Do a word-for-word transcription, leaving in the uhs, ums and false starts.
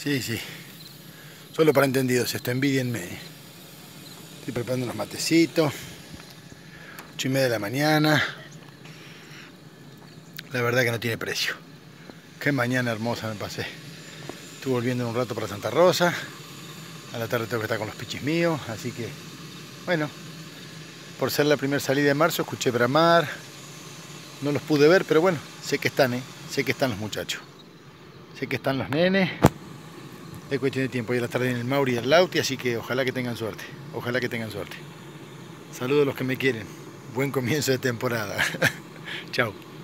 Sí, sí. Solo para entendidos esto, envidienme. Estoy preparando unos matecitos. Ocho y media de la mañana. La verdad que no tiene precio. Qué mañana hermosa me pasé. Estuve volviendo un rato para Santa Rosa. A la tarde tengo que estar con los pichis míos. Así que, bueno. Por ser la primera salida de marzo, escuché bramar. No los pude ver, pero bueno, sé que están, ¿eh? Sé que están los muchachos. Sé que están los nenes. Es cuestión de tiempo. Hoy a la tarde en el Mauri y el Lauti, así que ojalá que tengan suerte. Ojalá que tengan suerte. Saludos a los que me quieren. Buen comienzo de temporada. Chao.